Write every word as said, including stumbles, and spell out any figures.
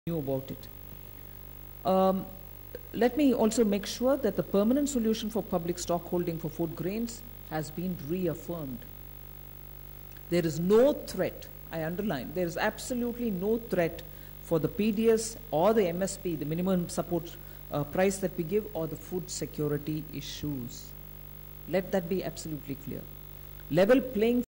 knew about it. Um, let me also make sure that the permanent solution for public stock holding for food grains has been reaffirmed. There is no threat, I underline, there is absolutely no threat for the P D S or the M S P, the minimum support uh, price that we give, or the food security issues. Let that be absolutely clear. Level playing